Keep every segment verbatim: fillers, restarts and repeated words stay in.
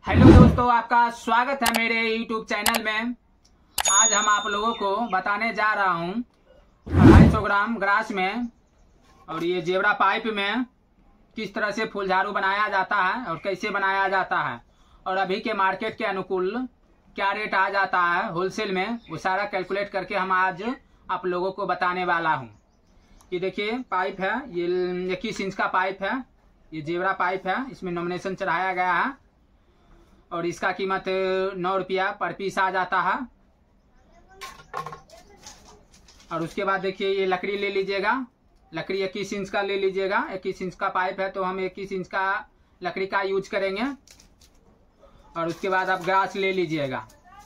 Hello दोस्तों, आपका स्वागत है मेरे यूट्यूब चैनल में। आज हम आप लोगों को बताने जा रहा हूँ ढाई सौ ग्राम ग्रास में और ये जेवरा पाइप में किस तरह से फूल झाड़ू बनाया जाता है और कैसे बनाया जाता है और अभी के मार्केट के अनुकूल क्या रेट आ जाता है होलसेल में, वो सारा कैलकुलेट करके हम आज आप लोगों को बताने वाला हूँ। ये देखिए पाइप है, ये इक्कीस इंच का पाइप है, ये जेवरा पाइप है, इसमें नॉमिनेशन चढ़ाया गया है और इसका कीमत नौ रुपया पर पीस आ जाता है। और उसके बाद देखिए ये लकड़ी ले लीजिएगा, लकड़ी इक्कीस इंच का ले लीजिएगा। इक्कीस इंच का पाइप है तो हम इक्कीस इंच का लकड़ी का यूज करेंगे। और उसके बाद आप ग्रास ले लीजिएगा।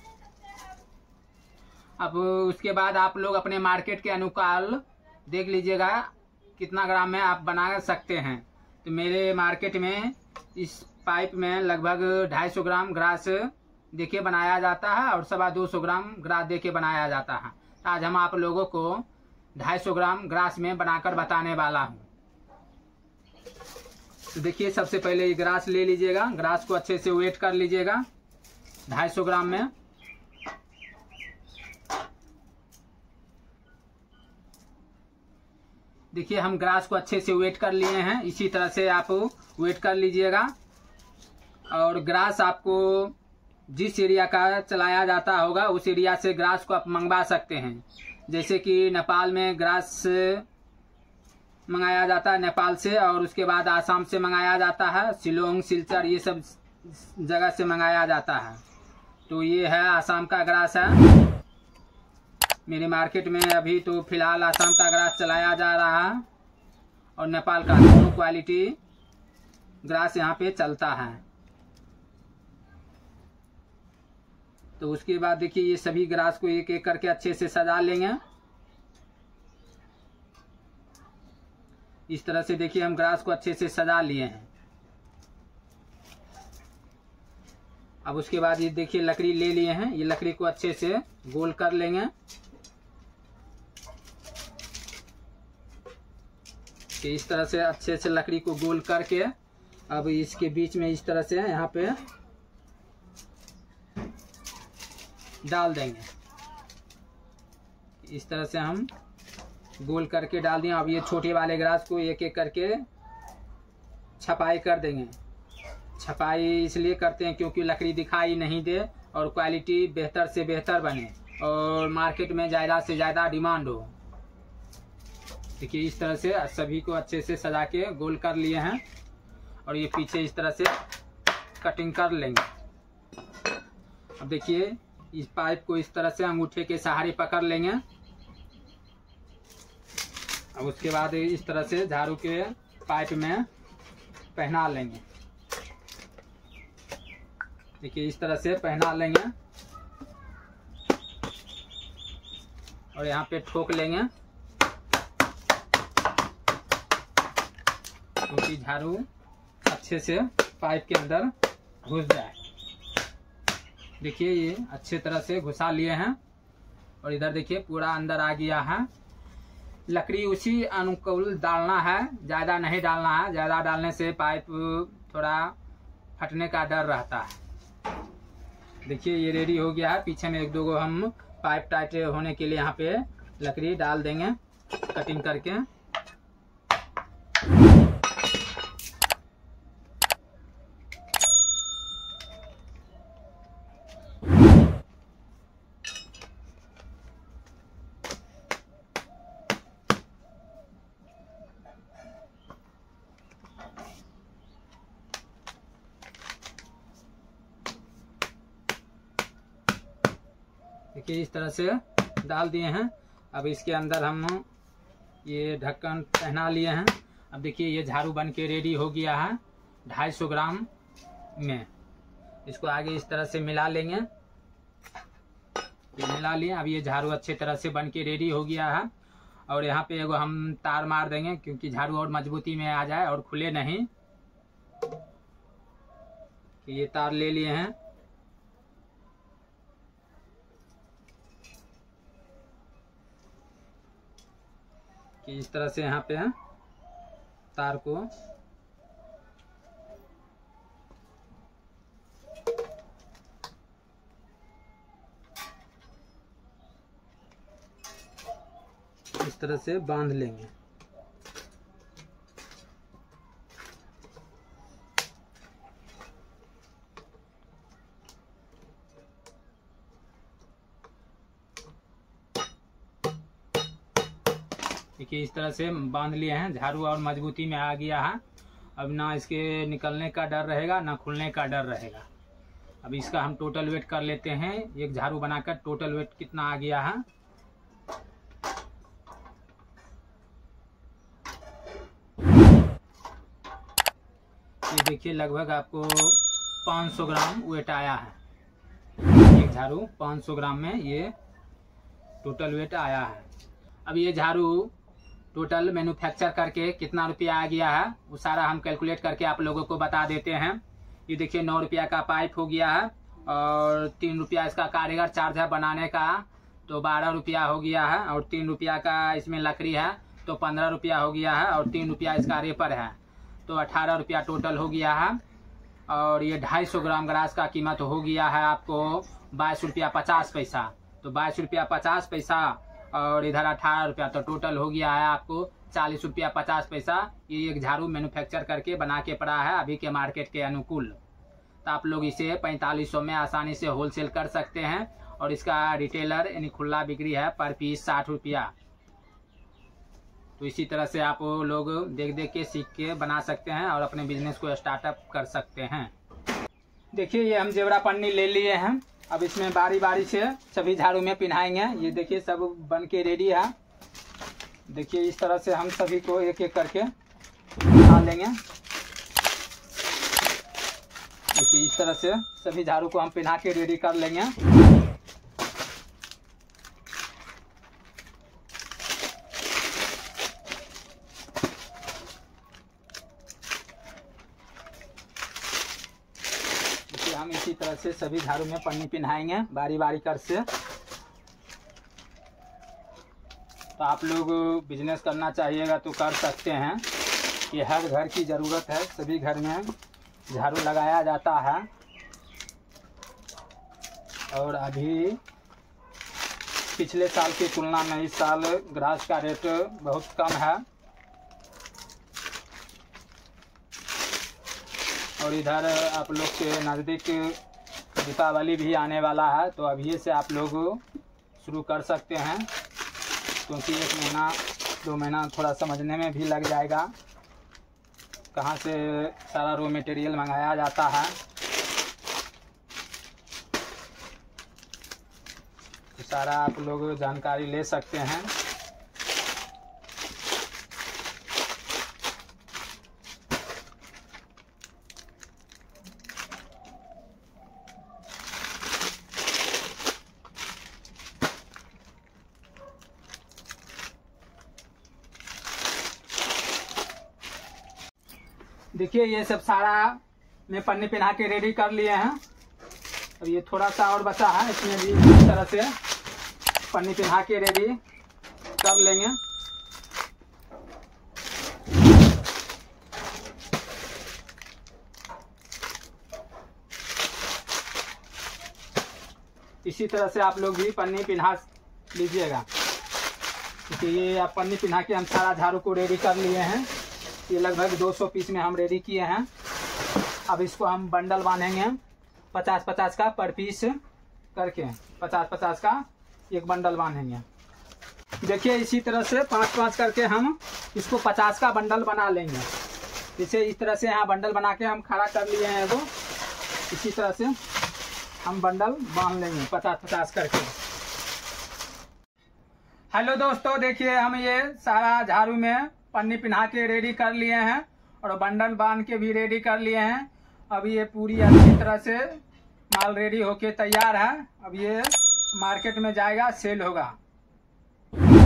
अब उसके बाद आप लोग अपने मार्केट के अनुकूल देख लीजिएगा कितना ग्राम में आप बना सकते हैं। तो मेरे मार्केट में इस पाइप में लगभग ढाई सौ ग्राम ग्रास देके बनाया जाता है और सवा दो सौ ग्राम ग्रास देके बनाया जाता है। आज हम आप लोगों को ढाई सौ ग्राम ग्रास में बनाकर बताने वाला हूँ। तो देखिए सबसे पहले ये ग्रास ले लीजिएगा, ग्रास को अच्छे से वेट कर लीजिएगा ढाई सौ ग्राम में। देखिए हम ग्रास को अच्छे से वेट कर लिए हैं, इसी तरह से आप वेट कर लीजिएगा। और ग्रास आपको जिस एरिया का चलाया जाता होगा उस एरिया से ग्रास को आप मंगवा सकते हैं। जैसे कि नेपाल में ग्रास मंगाया जाता है नेपाल से, और उसके बाद आसाम से मंगाया जाता है, शिलोंग सिलचर ये सब जगह से मंगाया जाता है। तो ये है आसाम का ग्रास है मेरे मार्केट में। अभी तो फिलहाल आसाम का ग्रास चलाया जा रहा है और नेपाल का, दोनों क्वालिटी ग्रास यहाँ पे चलता है। तो उसके बाद देखिए ये सभी ग्रास को एक एक करके अच्छे से सजा लेंगे। इस तरह से देखिए हम ग्रास को अच्छे से सजा लिए हैं। अब उसके बाद ये देखिए लकड़ी ले लिए हैं, ये लकड़ी को अच्छे से गोल कर लेंगे। इस तरह से अच्छे से लकड़ी को गोल करके अब इसके बीच में इस तरह से यहाँ पे डाल देंगे। इस तरह से हम गोल करके डाल दिए। अब ये छोटे वाले ग्रास को एक एक करके छपाई कर देंगे। छपाई इसलिए करते हैं क्योंकि लकड़ी दिखाई नहीं दे और क्वालिटी बेहतर से बेहतर बने और मार्केट में ज़्यादा से ज़्यादा डिमांड हो। देखिए इस तरह से सभी को अच्छे से सजा के गोल कर लिए हैं और ये पीछे इस तरह से कटिंग कर लेंगे। अब देखिए इस पाइप को इस तरह से अंगूठे के सहारे पकड़ लेंगे। अब उसके बाद इस तरह से झाड़ू के पाइप में पहना लेंगे। देखिए इस तरह से पहना लेंगे और यहाँ पे ठोक लेंगे क्योंकि झाड़ू अच्छे से पाइप के अंदर घुस जाए। देखिए ये अच्छे तरह से घुसा लिए हैं और इधर देखिए पूरा अंदर आ गया है। लकड़ी उसी अनुकूल डालना है, ज़्यादा नहीं डालना है। ज़्यादा डालने से पाइप थोड़ा फटने का डर रहता है। देखिए ये रेडी हो गया है। पीछे में एक दो गो हम पाइप टाइट होने के लिए यहाँ पे लकड़ी डाल देंगे कटिंग करके। देखिए इस तरह से डाल दिए हैं। अब इसके अंदर हम ये ढक्कन पहना लिए हैं। अब देखिए ये झाड़ू बन के रेडी हो गया है ढाई सौ ग्राम में। इसको आगे इस तरह से मिला लेंगे। ये मिला लिए। अब ये झाड़ू अच्छे तरह से बन के रेडी हो गया है और यहाँ पे एगो हम तार मार देंगे क्योंकि झाड़ू और मजबूती में आ जाए और खुले नहीं। ये तार ले लिए हैं। कि इस तरह से यहाँ पे तार को इस तरह से बांध लेंगे। देखिए इस तरह से बांध लिए हैं, झाड़ू और मजबूती में आ गया है। अब ना इसके निकलने का डर रहेगा ना खुलने का डर रहेगा। अब इसका हम टोटल वेट कर लेते हैं, एक झाड़ू बनाकर टोटल वेट कितना आ गया है। ये देखिए लगभग आपको पाँच सौ ग्राम वेट आया है। एक झाड़ू पाँच सौ ग्राम में ये टोटल वेट आया है। अब ये झाड़ू टोटल मैन्युफैक्चर करके कितना रुपया आ गया है वो सारा हम कैलकुलेट करके आप लोगों को बता देते हैं। ये देखिए नौ रुपया का पाइप हो गया है और तीन रुपया इसका कारीगर चार्ज है बनाने का, तो बारह रुपया हो गया है। और तीन रुपया का इसमें लकड़ी है तो पंद्रह रुपया हो गया है। और तीन रुपया इसका रेपर है तो अठारह रुपया टोटल हो गया है। और ये ढाई सौ ग्राम ग्रास का कीमत हो गया है आपको बाईस रुपया पचास पैसा। तो बाईस रुपया पचास पैसा और इधर अठारह रुपया, तो टोटल हो गया है आपको चालीस रुपया पचास पैसा। ये एक झाड़ू मैन्युफैक्चर करके बना के पड़ा है अभी के मार्केट के अनुकूल। तो आप लोग इसे पैंतालीस सौ में आसानी से होलसेल कर सकते हैं। और इसका रिटेलर यानी खुला बिक्री है पर पीस साठ रुपया। तो इसी तरह से आप लोग देख देख के सीख के बना सकते हैं और अपने बिजनेस को स्टार्टअप कर सकते हैं। देखिए ये हम जेवरा पन्नी ले लिए हैं। अब इसमें बारी बारी से सभी झाड़ू में पिन्हाएंगे। ये देखिए सब बन के रेडी है। देखिए इस तरह से हम सभी को एक एक करके पिन्हा लेंगे। देखिए इस तरह से सभी झाड़ू को हम पिन्हा के रेडी कर लेंगे। हम इसी तरह से सभी झाड़ू में पन्नी पिन्हाएंगे बारी बारी कर से। तो आप लोग बिजनेस करना चाहिएगा तो कर सकते हैं। कि हर घर की ज़रूरत है, सभी घर में झाड़ू लगाया जाता है। और अभी पिछले साल की तुलना में इस साल ग्रास का रेट बहुत कम है। और इधर आप लोग के नज़दीक दीपावली भी आने वाला है, तो अभी से आप लोग शुरू कर सकते हैं। क्योंकि एक महीना दो महीना थोड़ा समझने में भी लग जाएगा कहाँ से सारा रॉ मटेरियल मंगाया जाता है। तो सारा आप लोग जानकारी ले सकते हैं। देखिए ये सब सारा मैं पन्नी पिन्हा के रेडी कर लिए हैं। अब ये थोड़ा सा और बचा है, इसमें भी इस तरह से पन्नी पिन्हा के रेडी कर लेंगे। इसी तरह से आप लोग भी पन्नी पिन्हा लीजिएगा। क्योंकि ये आप पन्नी पिन्हा के हम सारा झाड़ू को रेडी कर लिए हैं। ये लगभग दो सौ पीस में हम रेडी किए हैं। अब इसको हम बंडल बांधेंगे पचास पचास का पर पीस करके, पचास पचास का एक बंडल बांधेंगे। देखिए इसी तरह से पाँच पाँच करके हम इसको पचास का बंडल बना लेंगे। इसे इस तरह से यहाँ बंडल बना के हम खड़ा कर लिए हैं एगो। इसी तरह से हम बंडल बांध लेंगे पचास पचास करके। हेलो दोस्तों, देखिए हम ये सारा झाड़ू में पन्नी पिन्हा के रेडी कर लिए हैं और बंडल बांध के भी रेडी कर लिए हैं। अब ये पूरी अच्छी तरह से माल रेडी होके तैयार है। अब ये मार्केट में जाएगा, सेल होगा।